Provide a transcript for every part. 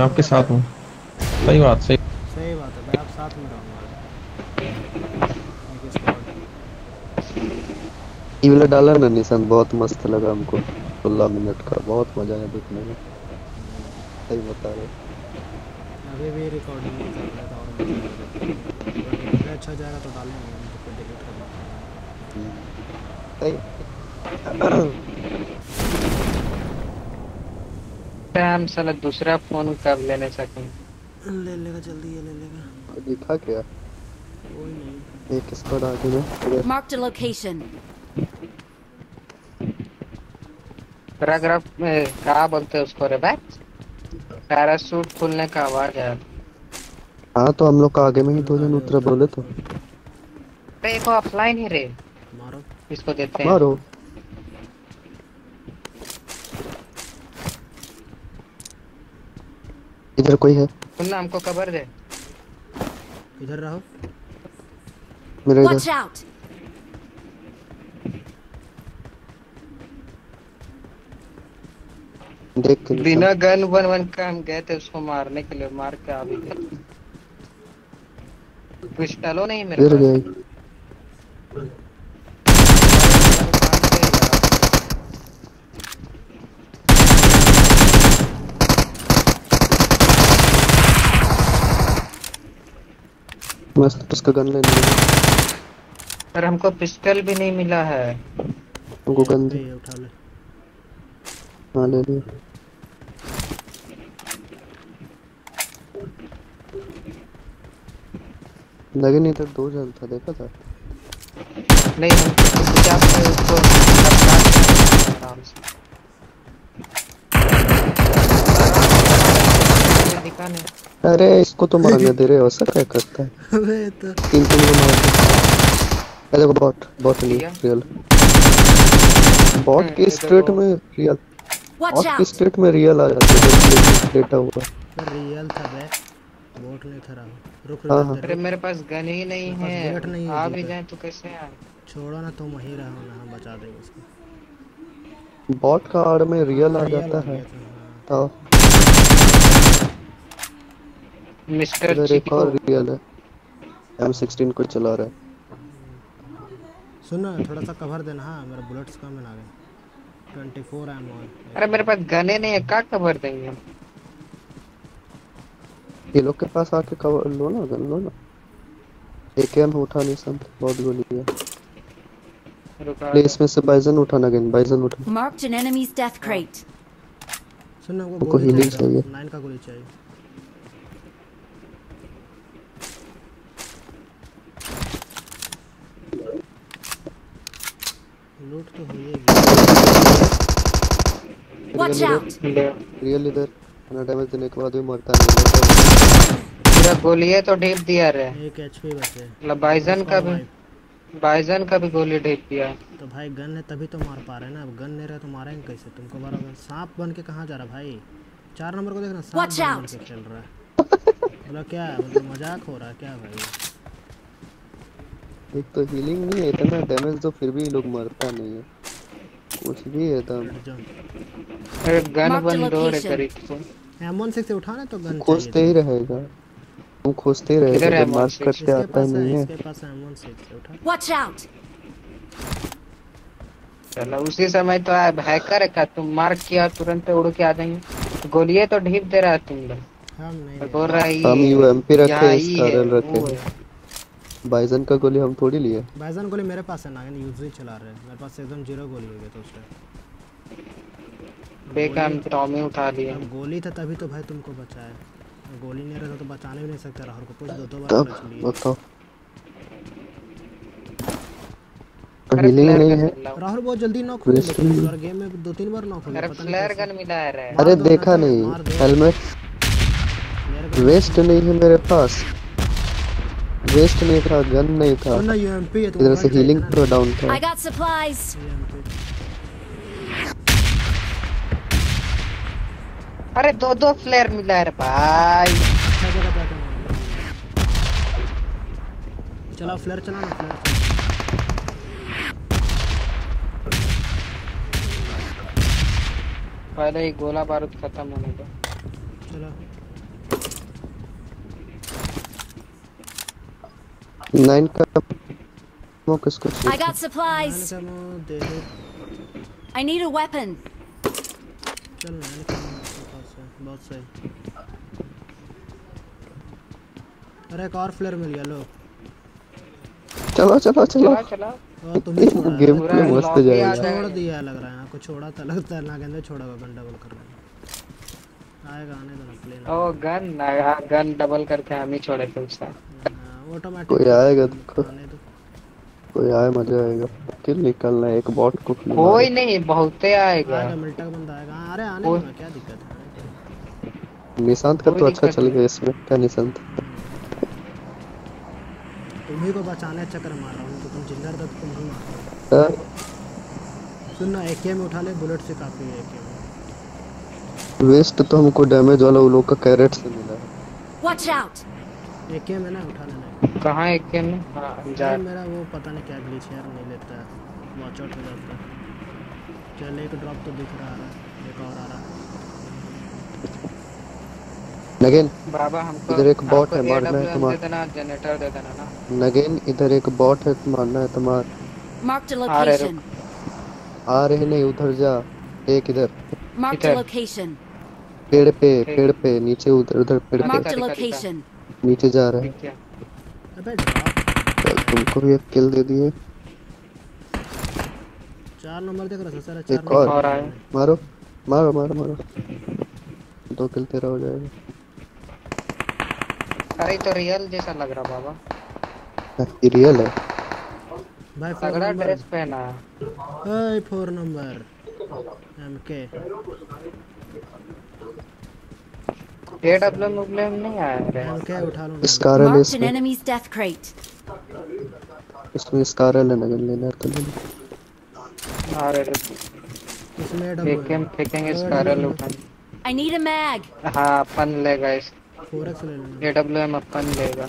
मैं आपके साथ हूँ। सही बात, सही। सही बात है भाई, आप साथ में रहूँगा। एक स्क्वाड। ये वाला डाला ना निशान, बहुत मस्त लगा हमको। 16 मिनट का बहुत मजा आया देखने में। सही बता रहे। अभी भी रिकॉर्डिंग नहीं कर रहे तो और मज़ा आएगा देखने में। अगर गेम प्ले अच्छा जाएगा तो डालेंगे, नहीं तो फिर डिलीट करना पड़ेगा। सही। हम साला दूसरा फोन कब लेने सकें? ले लेगा जल्दी, ये ले लेगा। दिखा क्या? कोई नहीं। एक स्क्वाड आगे में इधर। Marked a location. पैराग्राफ में क्या बोलते हैं उसको रे भाई? पैराशूट खुलने का आवाज है। हाँ तो हम लोग का आगे में ही हम दो लोग जन आगे उतरे उतरे। बोले तो। अरे एक ऑफलाइन ही रे। मारो। इसको देते हैं। मारो। इधर कोई है? सुनना, हमको खबर दे। इधर रहो। मेरे Watch इधर out! देख के निशान। बिना गन वन वन का हम गए थे उसको मारने के लिए, मार के आ भी गए। पिस्टलो नहीं मेरे इधर पास। गए। मस्त उसका गन लेने लगा। पर हमको पिस्टल भी नहीं मिला है। हमको गन दे। ये उठा ले। हाँ ले लिया। लगे नहीं तो दो जन था, देखा था। नहीं, हमको बचा के उसको आराम से दिखा नहीं। अरे इसको तो मारने दे रहे हो, ऐसा क्या करता है? अबे तो तीन तीन को मार दे। अरे वो बॉट बॉट नहीं रियल। बॉट के स्ट्रेट में रियल। Watch बॉट के out! स्ट्रेट में रियल आ जाता है डेटा हुआ। रियल था बे, बोट नहीं था। रुक हाँ, रुक हाँ। अरे मेरे पास गन ही नहीं पास बुलेट नहीं है। है आ जी भी पे। जाए तो कैसे आए? छोड़ो ना, तुम वहीं रहो ना, हम बचा देंगे इसको। बॉट का आड़ में रियल आ रियल जाता आ है। गया था, हाँ। तो मिस्टर इधर एक चिको। और रियल है। M16 को चला रहा है। सुन ना, थोड़ा सा कवर देना। हाँ मेरा बुलेट्स कम है ना आगे। 24 एमओ है। अरे मेरे पास गने नहीं है, क्या खबर देंगे हम? ये लोग के पास आके कवर लो ना, गन लो ना। AKM उठा नहीं सब, बहुत गोली है। रुका ले इसमें से बाइजन उठाना, गन बाइजन उठा। Marked an enemy's death crate. सुन ना, वो हमको गोली healing चाहिए। चाहिए। 9 का गोली चाहिए। लूट तो हो ही गया। Watch out! रियल इधर ना, डैमेज देने के बाद भी मरता नहीं। पूरा गोली है तो ढेप दिया रे। 1 एचपी बचे। मतलब बाइजन का भी गोली ढेप दिया। तो भाई गन है तभी तो मार पा रहे हैं ना। अब गन नहीं रहा तो मारेंगे कैसे तुमको? बराबर सांप बन के कहाँ जा रहा भाई? 4 नंबर को देखना, सांप Watch बन out! के खेल रहा है। बोला क्या मतलब मजाक हो रहा है क्या भाई? एक तो हीलिंग नहीं है, इतना डैमेज तो फिर भी लोग मरता नहीं है। कुछ भी है दम। अरे गन Marked a बंद हो रे location. करीब तो। M16 से उठाना तो गन खोजते ही रहेगा, तुम खोजते ही रहेगा किधर है जब मार्क M16? करते आता ही नहीं है। इसके पास M16 से उठा। Watch out! चलो उसी समय तो आया हैकर है का, तुम मार्क किया तुरंत उड़ के आ जाएंगे। गोलियां तो ढीप दे रहा है तुम लोग। हम नहीं और ले बोल रहा है हम ये UMP रखे यहाँ हैं, ही स्कारल है, रखे वो हैं। है। बाइजन का गोली हम थोड़ी लिए। बाइजन गोली मेरे पास है ना, यूज ही चला रहे हैं। मेरे पास एकदम 0 गोली हो गया था उस टाइम। बेकार टॉमी उठा लिए। अब गोली था तभी तो भाई तुमको बचाया। गोली नहीं रहता तो बचाने भी नहीं सकता। राहुल को कुछ 2 बार तब टच लिए। बताओ अरे हीलिंग फ्लेयर नहीं गन है। मिला है। राहुल बहुत जल्दी नॉक हो गए, Rest लेकिन इस नहीं। बार गेम में 2-3 बार नॉक हो गए। अरे पता नहीं फ्लेयर कैसे। गन मिला है रे। मार अरे दो देखा ना, नहीं, मार दो। हेलमेट मेरे गन वेस्ट नहीं है मेरे पास। वेस्ट नहीं था, गन नहीं था। ना यूएमपी है, इधर से हीलिंग पूरा डाउन था। I got supplies. अरे दो फ्लेयर मिला है रे भाई। चला फ्लेयर चला ना, फ्लेयर पहले ही गोला बारूद खत्म होने दो। चला। 9 का वो किसको I चाहिए? got supplies. मैंने कहा वो दे दे। I need a weapon. चल मैंने कहा मेरे पास है, बहुत सही। अरे एक और फ्लेयर मिल गया लो। चलो चलो चलो चला चला और तुम्हें छोड़ा है। गेम पूरा प्ले मस्त लॉबी आ जाएगा। जाएगा। छोड़ दिया लग रहा है यहाँ को, छोड़ा था लगता है ना, कहते छोड़ा होगा गन डबल कर रहा है। आएगा आने दो ना प्लेन। ओ गन गन डबल करके हम ही छोड़े थे उसका। ऑटोमेटिक कोई आएगा देखो, आने दो। कोई आए मजा आएगा। किल निकलना है, एक बॉट को किल कोई मारो। नहीं, बहुते आएगा। आएगा मिल्टा का बंदा आएगा। हाँ, अरे आने दो ना, क्या दिक्कत है। निशांत का कोई तो अच्छा दिक्कत चल नहीं। गया इसमें। क्या निशांत? तुम्ही को बचाने चक्कर मार रहा हूँ तो तुम जिंदा रहते तो तुम ही मार रहे हो। सुन ना, एके में उठा ले, बुलेट से काफी है एके में। वेस्ट तो हमको डैमेज वाला वो लोग का कैरेट से मिला है। Watch out. एके में ना उठा लेना। कहाँ एक के में? हाँ जा। यार मेरा वो पता नहीं क्या ग्लिच है यार, नहीं लेता है, वॉच आउट हो जाता है। चल एक ड्रॉप तो दिख रहा है, एक और आ रहा है। नगेन बाबा हमको इधर एक बॉट है, मारना है AWM तुम्हारा। दे देना, जनरेटर दे देना ना। नगेन इधर एक बॉट है, मारना है तुम्हारा। Marked a रहे, location. आ रहे नहीं, उधर जा। एक इधर Marked a इधर। location. पेड़ पे नीचे, उधर उधर पेड़ पे Marked a दिखा, दिखा। location. नीचे जा रहा है। ठीक है। अबे ड्रॉप चल, तुमको भी एक किल दे दिए। 4 नंबर देख रहा था सर, 4 एक नंबर। और आए। मारो मारो मारो मारो, 2 किल तेरा हो जाएगा। अरे तो रियल जैसा लग रहा बाबा। ये रियल है। भाई 4 तगड़ा नंबर। ड्रेस पहना है। 4 नंबर एमके। AWM नहीं आया रे। एमके उठा लो ना। स्कारल है Marked an इसमें, enemy's death crate. इसमें स्कारल है। नगन लेना है तो ले लो। अरे इसमें AWM फेंकेंगे स्कारल उठाएंगे। I need a mag. हाँ अपन लेगा इस 4x ले लेना। AWM अपन लेगा।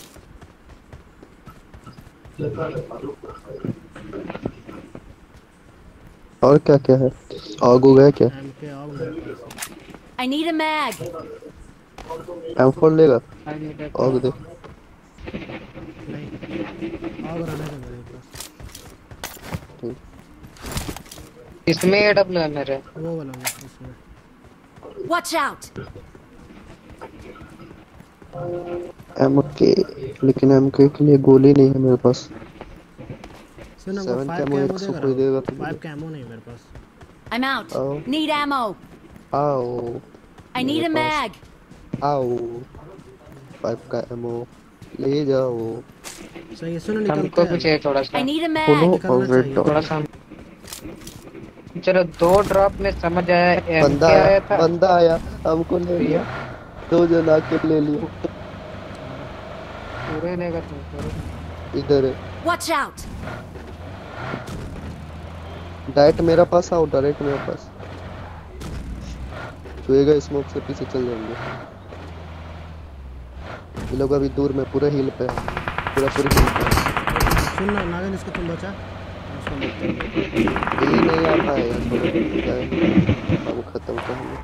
और क्या क्या है? आग हो गया क्या? एमके और मेरे पास I need a mag. M4 लेगा? I need a- आग दे। नहीं, और रहने दो मेरे पास। इसमें AWM है रे। वो वाला में इसमें। Watch out. MK, लेकिन MK के लिए गोली नहीं है मेरे पास। सुन ना, 7 5 कैमो कैमो 100 देगा कोई देगा तो 5 कैमो नहीं मेरे पास। I'm out. Oh. Need ammo. आओ I need a मेरे पास। mag. आओ 5 का एमो ले जाओ। सही है, सुनो निकलते हमको भी हैं। चाहिए थोड़ा सा। I need a follow mag. और रेड चाहिए। थोड़ा डॉट। सा। चलो 2 ड्रॉप में समझ आया। बंदा MK आया आया, था। बंदा आया, हमको ले लिया। 2 जन आके ले लिया। पूरे लेगा तुमको। इधर है। Watch out. डायरेक्ट मेरे पास आओ, डायरेक्ट मेरे पास। छुएगा स्मोक से पीछे चल जाएंगे। ये लोग अभी दूर में पूरा हिल पे है, पूरा हिल पे है। सुन ना नागन, इसको तुम बचा, उसको लेते हैं। ये नहीं आता है यार, थोड़ा क्या है, अब खत्म करेंगे।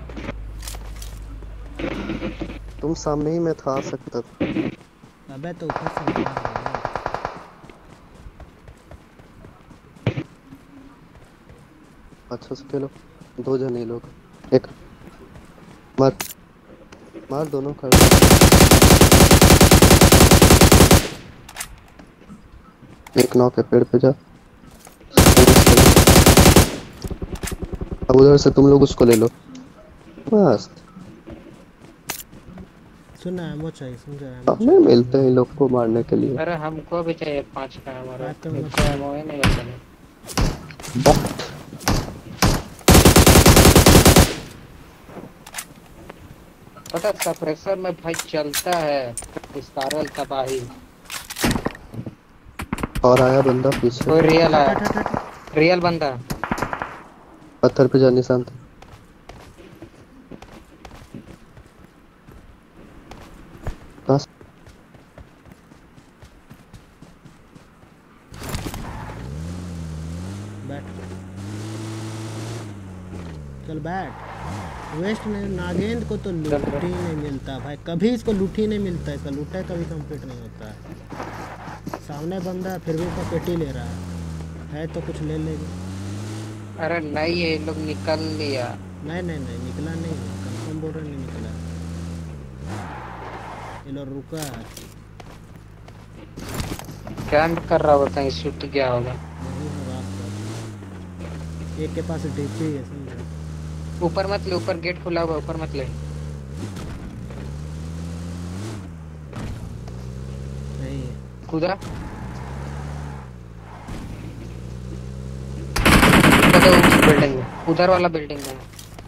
तुम सामने ही मैं था, आ सकता था। अबे तो ऊपर से मार रहा है। अच्छा से खेलो। 2 जन ये लोग। एक मार मार, दोनों खड़े। एक नॉक है, पेड़ पे जा। अब उधर से तुम लोग उसको ले लो बस। सुन ना, एमो चाहिए, समझा? एमो हमें मिलते हैं इन लोग को मारने के लिए। अरे हमको भी चाहिए 5 का हमारा। बात तो मैं हमको ammo ही नहीं है। पता सप्रेसर में भाई चलता है स्कारल तबाही। और आया बंदा पीछे, कोई रियल हट, है, हट, हट, हट। रियल बंदा। पत्थर पे जा निशांत। बस बैठ, चल बैठ। वेस्ट ने नागेंद्र को तो लूट ही नहीं मिलता भाई, कभी इसको लूट ही नहीं मिलता, इसका लूटा कभी कंप्लीट नहीं होता है। सामने बंदा है फिर भी उसका पेटी ले रहा है तो कुछ ले लेगा। अरे नहीं ये लोग निकल लिया। नहीं नहीं नहीं निकला नहीं है, कंफर्म बोल रहे नहीं निकला। ये लोग रुका है। कैंप कर रहा होता है, शूट गया होगा। नहीं है रात को। एक के पास डीपी है समझा। ऊपर मत ले, ऊपर गेट खुला हुआ, ऊपर मत ले। नहीं है। कूदा बिल्डिंग में, उधर वाला बिल्डिंग में।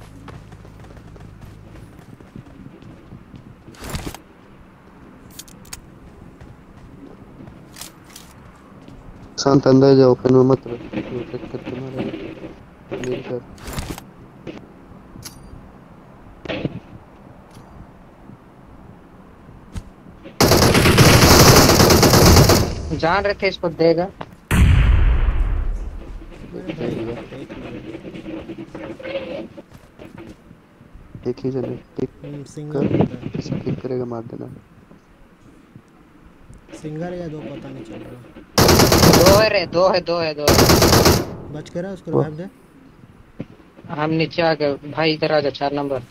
शांत अंदर जाओ, ओपन में मत रहो, रोटेट करके मारेगा मिल कर। जान रहे थे इसको देगा। एक ही जने टिक सिंगल कर, किसी टिक करेगा मार देना। सिंगल या दो पता नहीं चल रहा। दो है। बच कर रहा उसको रिवाइव दे। हम नीचे आ गए भाई, इधर आ जा 4 नंबर।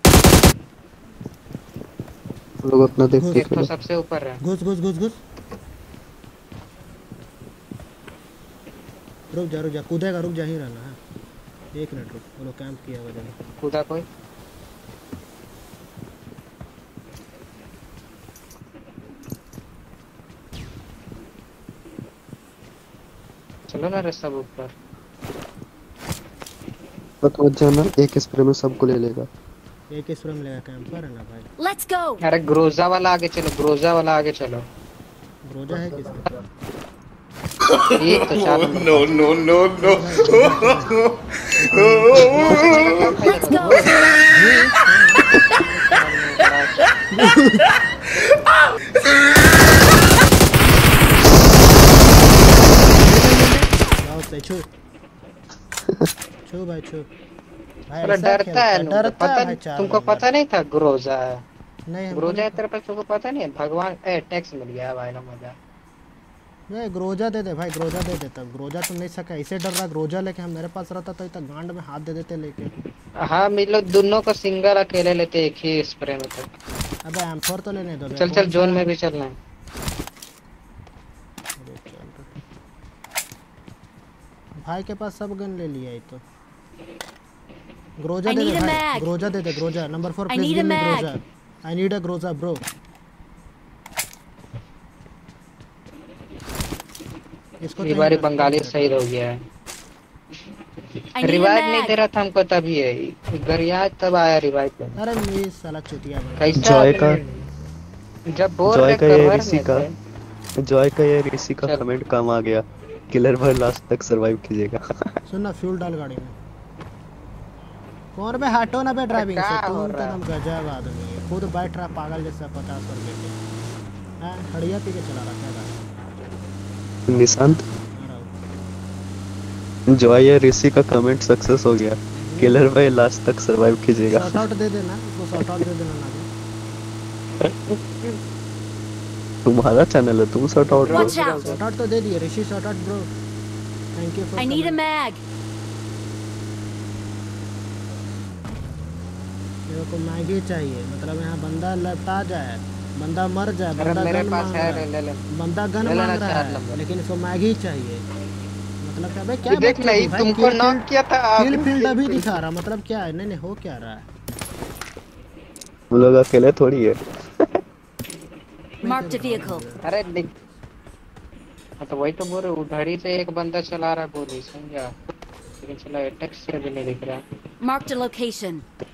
लोग अपना देख के एक तो सबसे ऊपर है। घुस घुस घुस घुस। रुक जा कूदेगा, रुक जा ही रहना है। 1 मिनट रुक, वो लोग कैंप किया हुआ जगह। कूदा कोई? चलो ना रे सब ऊपर। मत जाना, एक स्प्रे में सबको ले लेगा। एक स्प्रे में लेगा, कैंपर है ना भाई। Let's go. अरे ग्रोजा वाला आगे चलो, ग्रोजा वाला आगे चलो। ग्रोजा है किसका? एक तो 4 number. No, no, no, no. Let's go. जाओ से छू भाई छू भाई। अरे ऐसा डरता है, डरता पता है भाई। नहीं, 4 तुमको नंबर। पता नहीं था ग्रोजा है? नहीं हमको ग्रोजा है नहीं तेरे पास, तुमको पता नहीं है? भगवान टैक्स मिल गया भाई ना, मजा। नहीं ग्रोजा दे दे भाई, ग्रोजा दे देता। ग्रोजा तो नहीं सका, इसे डर रहा। ग्रोजा लेके हम मेरे पास रहता तो इतना गांड में हाथ दे देते लेके। हाँ मिलो, दोनों को सिंगल अकेले लेते एक ही स्प्रे में तक। अबे M4 तो लेने दो। चल जोन में भी चलना है। भाई के पास सब गन ले लिया है तो। ग्रोजा I दे दे need a भाई, mag. ग्रोजा दे दे। Groza number 4 I please need give a me mag. Groza. I need a Groza bro. इसको ये बारी बंगाली शहीद हो गया है। I need a रिवाइव नहीं दे mag. रहा था हमको, तभी है गरिया तब आया रिवाइव पे। अरे ये साला चुतिया भाई। कैसा जॉय का जब बोल जॉय रहे का ये कवर ऋषि में का थे। जॉय का ये ऋषि का चल। कमेंट काम आ गया। किलर भर लास्ट तक सरवाइव कीजिएगा। सुन ना, फ्यूल डाल गाड़ी में। कौन बे हटो ना बे ड्राइविंग से। क्या हो तुम तो रहा है? एकदम गजब आदमी है। खुद बैठ रहा पागल जैसा 50 रुपए के। हां खड़िया पी के चला रहा है गाड़ी। निशांत, आ रहा हूं। जॉय या ऋषि का कमेंट सक्सेस हो गया। किलर भाई लास्ट तक सरवाइव कीजिएगा। शॉट आउट दे देना, उसको शॉट आउट दे देना ना। तुम्हारा चैनल है, तुम शॉट आउट दो। Watch out. शॉट आउट तो दे दिए ऋषि। Shout out bro, thank you for. I need a mag. मेरे को मैगी चाहिए, मतलब यहाँ बंदा लपटा जाए, बंदा मर जाए, अरे बंदा मेरे गन पास मांग है, रहा ले ले। है, बंदा गन ले लेना मांग रहा 4 है, नंबर। लेकिन इसको मैगी चाहिए। मतलब क्या भाई, क्या देख बात नहीं, कर भाई, तुमको kill नॉक field- किया था। kill field अभी दिखा रहा, मतलब क्या है? नहीं हो क्या रहा है? हम लोग अकेले थोड़ी है। Marked a vehicle. अरे हाँ तो वही तो बोल रहे, उधर ही से एक बंदा चला रहा है गोली, समझा? लेकिन चला अटैक से भी नहीं दिख रहा। Marked a location.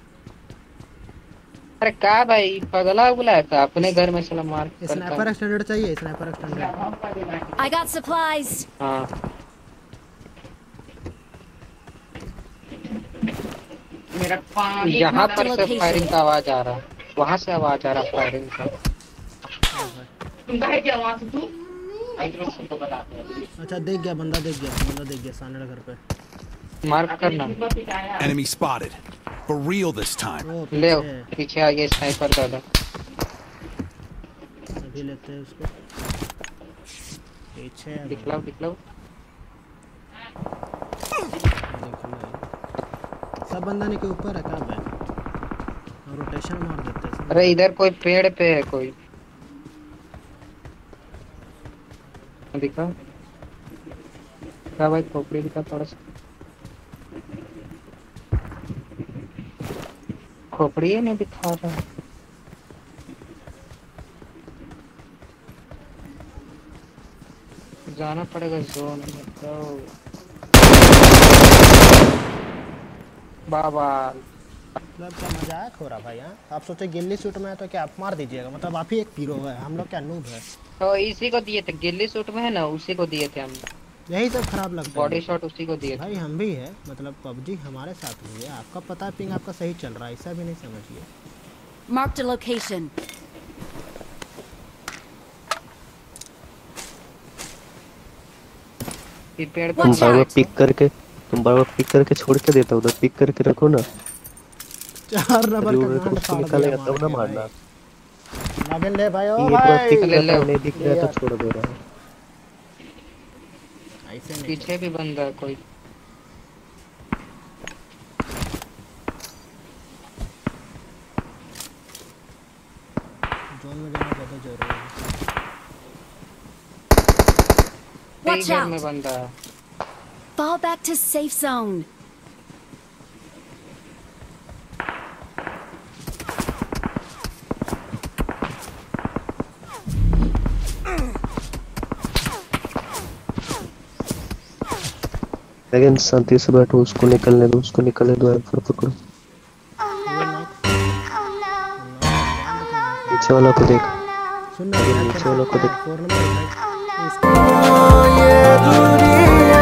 अरे क्या भाई, पगला उगला था अपने घर में, चला मार स्नाइपर एक्सटेंडेड चाहिए, sniper extended. I got supplies. हाँ यहाँ पर से फायरिंग का आवाज आ रहा, वहाँ से आवाज आ रहा फायरिंग का। अच्छा देख गया, बंदा देख गया सामने घर पे। मार्क करना। Enemy spotted. For real this time. ओ ले आओ, पीछे पीछे आ गया स्नाइपर दादा। अभी लेते हैं उसको। पीछे है दिखलाओ दिखलाओ। सब बंदाने के ऊपर है क्या भाई? रोटेशन मार देते हैं। अरे इधर कोई पेड़ पे है कोई, दिखा क्या भाई? खोपड़ी दिखा थोड़ा सा, खोपड़ी ही नहीं दिखा रहा। जाना पड़ेगा जोन में तो। बाबा मतलब क्या मजाक हो रहा भाई? हाँ आप सोचे गिल्ली सूट में है तो क्या आप मार दीजिएगा? मतलब आप ही एक हीरो है, हम लोग क्या नूब है? तो इसी को दिए थे, गिल्ली सूट में है ना, उसी को दिए थे हम। यही सब खराब लगता है बॉडी शॉट उसी को दिए थे भाई। हम भी है, मतलब पबजी हमारे साथ भी है। आपका पता है पिंग आपका सही चल रहा है, ऐसा भी नहीं समझिए। Marked a location. ये पेड़ पे तुम Watch बार बार out! पिक करके छोड़ के देता, उधर पिक करके रखो ना। 4 नंबर का तो गांड उसको फाड़ निकालेगा दिया तब ना मार के मारना। भाई। लगन ले भाई, ओ ये एक बार पिक भाई ले करता ले। नहीं दिख रहा तो छोड़ दे रहा है। ऐसे नहीं पीछे भी बंदा है कोई। जोन में जाना ज्यादा जरूरी है। Watch घर में out! बंदा है। Fall back to safe zone. लेकिन शांति से बैठो, उसको निकलने दो, उसको निकलने दो। फिर पकड़ो, नीचे वाला को देख, सुनना नीचे वाला को देख। 4 नंबर